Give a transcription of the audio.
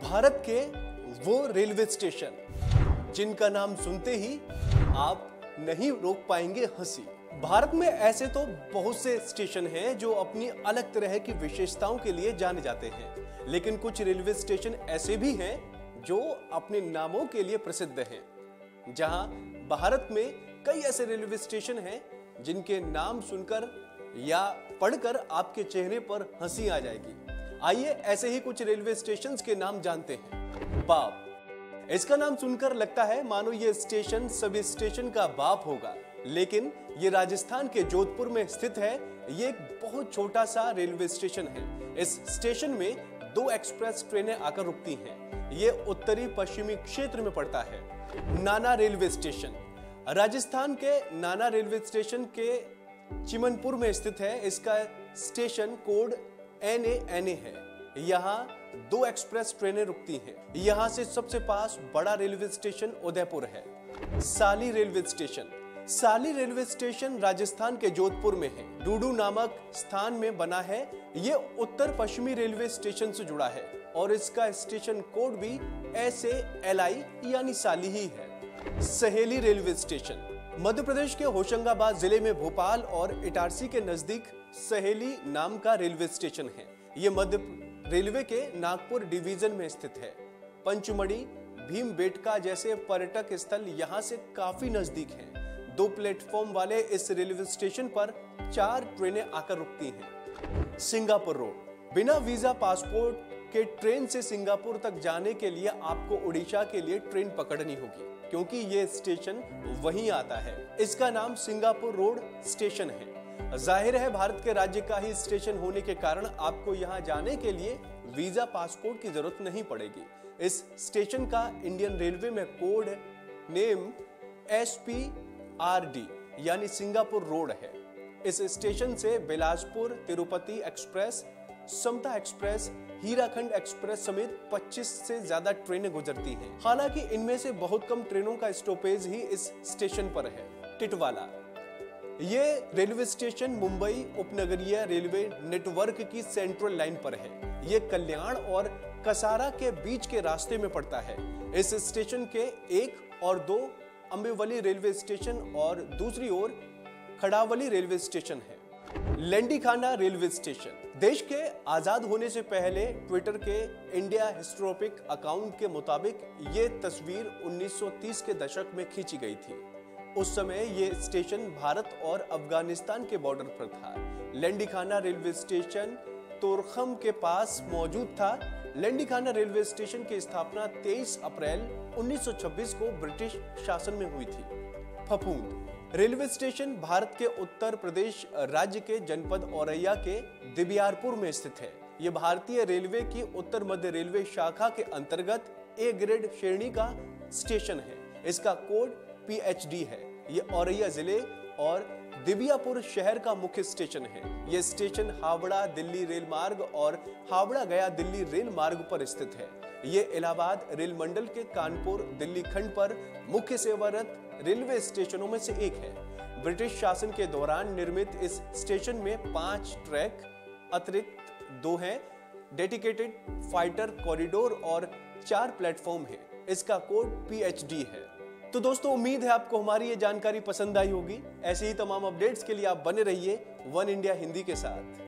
भारत के वो railway station जिनका नाम सुनते ही आप नहीं रोक पाएंगे हंसी। भारत में ऐसे तो बहुत से स्टेशन हैं जो अपनी अलग तरह की विशेषताओं के लिए जाने जाते हैं, लेकिन कुछ रेलवे स्टेशन ऐसे भी हैं जो अपने नामों के लिए प्रसिद्ध हैं। जहां भारत में कई ऐसे रेलवे स्टेशन हैं जिनके नाम सुनकर या पढ़कर आपके चेहरे पर हंसी आ जाएगी। आइए ऐसे ही कुछ रेलवे स्टेशंस के नाम जानते हैं। बाप, इसका नाम सुनकर लगता है मानो ये स्टेशन सभी स्टेशन का बाप होगा, लेकिन ये राजस्थान के जोधपुर में स्थित है। ये एक बहुत छोटा सा रेलवे स्टेशन है। इस स्टेशन में 2 एक्सप्रेस ट्रेनें आकर रुकती हैं। ये उत्तरी पश्चिमी क्षेत्र में पड़ता है। नाना रेलवे स्टेशन राजस्थान के नाना रेलवे स्टेशन के चिमनपुर में स्थित है। इसका स्टेशन कोड NA है। यहाँ 2 एक्सप्रेस ट्रेनें रुकती हैं। यहाँ से सबसे पास बड़ा रेलवे स्टेशन उदयपुर है। Sali railway station railway station Rajasthan के जोधपुर में है। डूडू नामक स्थान में बना है। ये उत्तर पश्चिमी रेलवे स्टेशन से जुड़ा है और इसका स्टेशन कोड भी SALI यानी साली ही है। सहेली रेलवे स्टेशन मध्य प्रदेश के होशंगाबाद जिले में भोपाल और इटारसी के नजदीक सहेली नाम का रेलवे स्टेशन है। ये मध्य रेलवे के नागपुर डिवीजन में स्थित है। पंचमढ़ी, भीमबेटका जैसे पर्यटक स्थल यहाँ से काफी नजदीक हैं। 2 प्लेटफॉर्म वाले इस रेलवे स्टेशन पर 4 ट्रेनें आकर रुकती हैं। सिंगापुर रोड बिना वीजा पासपोर्ट के ट्रेन से सिंगापुर तक जाने के लिए आपको उड़ीसा के लिए ट्रेन पकड़नी होगी, क्योंकि ये स्टेशन वहीं आता है। इसका नाम सिंगापुर रोड स्टेशन है। जाहिर है भारत के राज्य का ही स्टेशन होने के कारण आपको यहाँ जाने के लिए वीजा पासपोर्ट की जरूरत नहीं पड़ेगी। इस स्टेशन का इंडियन रेलवे में कोड नेम SPRD यानी सिंगापुर रोड है। इस स्टेशन से Bilaspur Tirupati express, Samta express, Hirakhand express समेत 25 से ज्यादा ट्रेनें गुजरती हैं। हालांकि इनमें से बहुत कम ट्रेनों का स्टॉपेज ही इस स्टेशन पर है। टिटवाला ये रेलवे स्टेशन मुंबई उपनगरीय रेलवे नेटवर्क की सेंट्रल लाइन पर है। ये कल्याण और कसारा के बीच के रास्ते में पड़ता है। इस स्टेशन के 1 और 2 अंबेवली रेलवे स्टेशन और दूसरी ओर खड़ावली रेलवे स्टेशन है। लेंडीखाना रेलवे स्टेशन देश के आजाद होने से पहले ट्विटर के इंडिया हिस्टोपिक अकाउंट के मुताबिक ये तस्वीर 1930 के दशक में खींची गई थी। उस समय ये स्टेशन भारत और अफगानिस्तान के बॉर्डर पर था। लेंडीखाना रेलवे स्टेशन तोरखम के पास मौजूद था। लेंडीखाना रेलवे स्टेशन की स्थापना 23 अप्रैल 1926 को ब्रिटिश शासन में हुई थी। फफूंद रेलवे स्टेशन भारत के उत्तर प्रदेश राज्य के जनपद औरैया के दिबियारपुर में स्थित है। यह भारतीय रेलवे की उत्तर मध्य रेलवे शाखा के अंतर्गत A ग्रेड श्रेणी का स्टेशन है। इसका कोड PHD है। यह औरैया जिले और दिबियापुर शहर का मुख्य स्टेशन है। यह स्टेशन हावड़ा दिल्ली रेल मार्ग और हावड़ा गया दिल्ली रेल मार्ग पर स्थित है। यह इलाहाबाद रेल मंडल के कानपुर दिल्ली खंड पर मुख्य सेवारत रेलवे स्टेशनों में से एक है। ब्रिटिश शासन के दौरान निर्मित इस स्टेशन में 5 ट्रैक अतिरिक्त 2 हैं। डेडिकेटेड फाइटर कॉरिडोर और 4 प्लेटफॉर्म है। इसका कोड PHD है। तो दोस्तों, उम्मीद है आपको हमारी ये जानकारी पसंद आई होगी। ऐसे ही तमाम अपडेट्स के लिए आप बने रहिए वन इंडिया हिंदी के साथ।